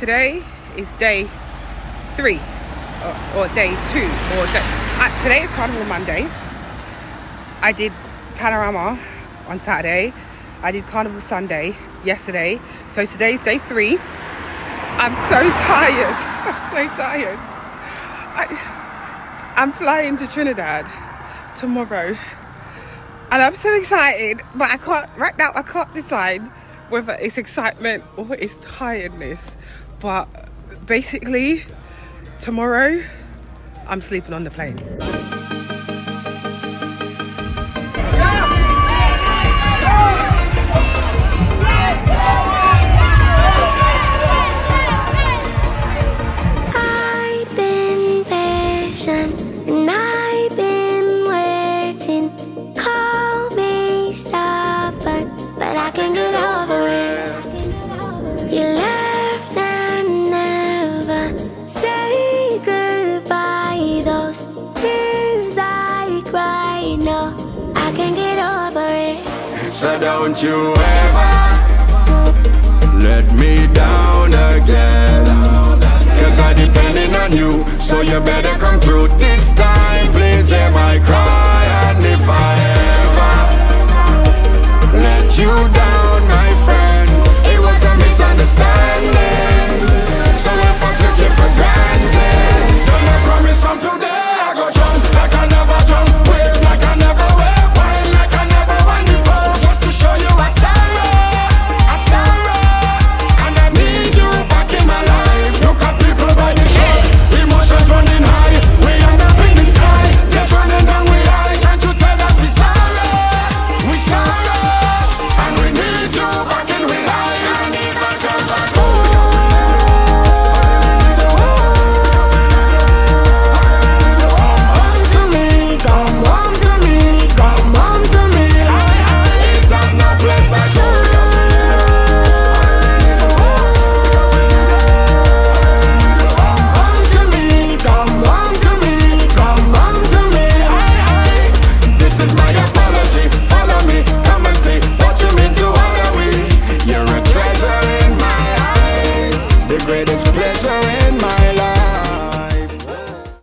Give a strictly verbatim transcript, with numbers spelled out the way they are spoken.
today is day three or, or day two or day, uh, today is Carnival Monday. I did Panorama on Saturday. I did Carnival Sunday yesterday. So today's day three. I'm so tired. I'm so tired. I, I'm flying to Trinidad tomorrow. And I'm so excited, but I can't, right now I can't decide whether it's excitement or it's tiredness. But basically, tomorrow, I'm sleeping on the plane. I've been patient and I've been waiting. Call me stubborn, but I can get over it. You left and never say goodbye. Those tears I cried, no, I can get over it. So don't you ever let me down again, cause I'm depending on you, so you better come through this time. Please hear my cry.